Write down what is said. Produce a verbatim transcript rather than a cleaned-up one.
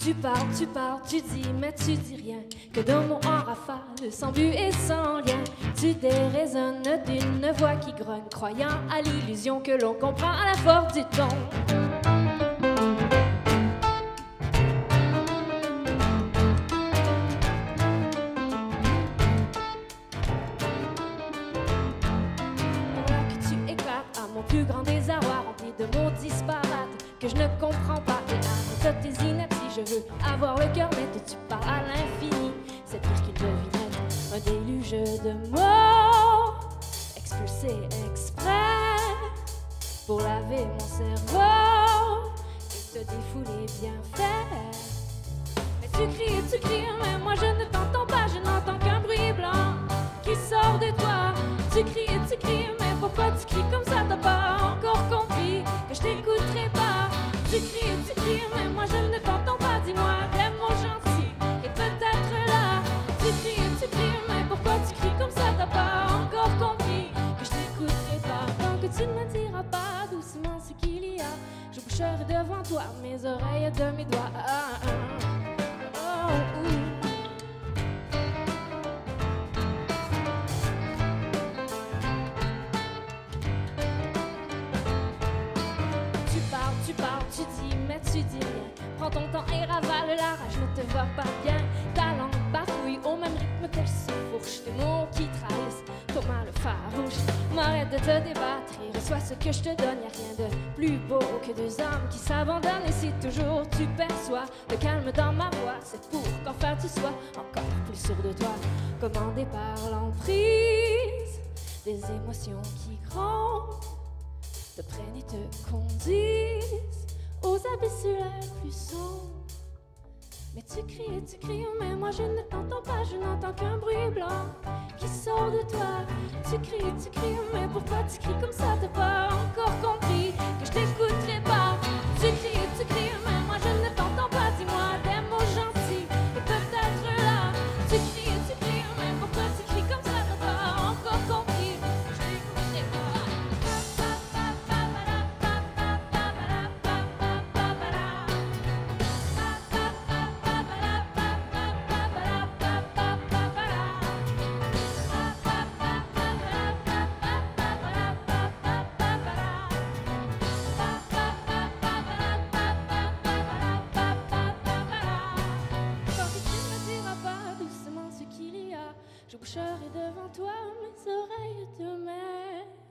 Tu parles, tu parles, tu dis, mais tu dis rien. Que de mots en rafale, sans but et sans lien. Tu déraisonnes d'une voix qui grogne, croyant à l'illusion que l'on comprend à la force du ton. Voilà que tu éclates à mon plus grand désarroi, rempli de mots disparates que je ne comprends pas. Et à toutes tes inepties, je veux avoir le cœur net et tu parles à l'infini. C'est pire qu'une devinette, un déluge de mots expulsés exprès pour laver mon cerveau et te défouler bien fait. Mais tu cries, tu cries, mais moi je ne t'entends pas, je n'entends qu'un bruit blanc qui sort de toi. Tu cries, tu cries, mais pourquoi tu cries comme ça? T'as pas encore compris que je t'écouterai pas. Tu cries, tu cries, mais moi je ne t'entends pas. Dis-moi des mots gentils et peut-être là. Tu cries, tu cries, mais pourquoi tu cries comme ça? T'as pas encore compris que je t'écouterai pas. Tant que tu ne me diras pas doucement ce qu'il y a, je boucherai devant toi mes oreilles de mes doigts. Ah, ah, ah. Oh, oh. Tu parles, tu parles, tu dis, mais tu dis rien. Prends ton temps et ravale la rage, ne te va pas bien. Ta langue bafouille au même rythme qu'elle se fourche. Des mots qui trahissent ton mal farouche. M'arrête de te débattre et reçois ce que je te donne. Y'a rien de plus beau que deux hommes qui s'abandonnent. Et si toujours tu perçois le calme dans ma voix, c'est pour qu'enfin tu sois encore plus sûr de toi. Commandé par l'emprise des émotions qui grondent, te prennent et te conduisent aux abysses les plus sombres. Mais tu cries et tu cries, mais moi je ne t'entends pas, je n'entends qu'un bruit blanc qui sort de toi. Tu cries et tu cries, mais pourquoi tu cries comme ça? T'as pas encore compris que je t'écouterai pas. Tu cries et tu cries, mais moi je ne t'entends pas. Dis-moi des mots gentils et peut-être là. Tu cries et tu cries, mais pourquoi tu cries comme ça? T'as pas encore compris que je t'écouterai pas. Je boucherai devant toi mes oreilles de mer.